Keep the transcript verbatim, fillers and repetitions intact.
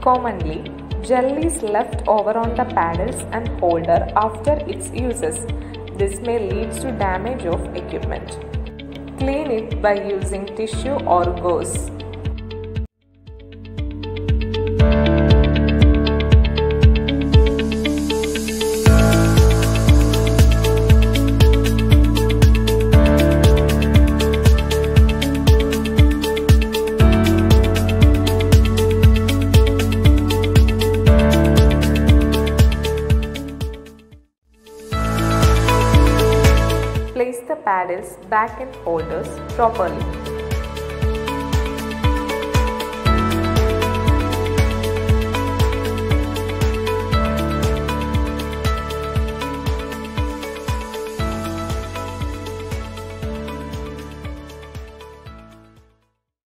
Commonly, gel is left over on the paddles and holder after its uses. This may lead to damage of equipment. Clean it by using tissue or gauze. Place the paddles back in holders properly.